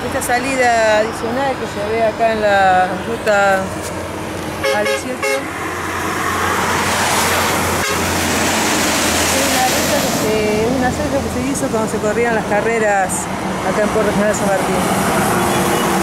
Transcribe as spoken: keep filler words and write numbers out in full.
Esta salida adicional que se ve acá en la ruta A dieciocho es una ruta que se, es una zanja que se hizo cuando se corrían las carreras acá en Puerto General San Martín.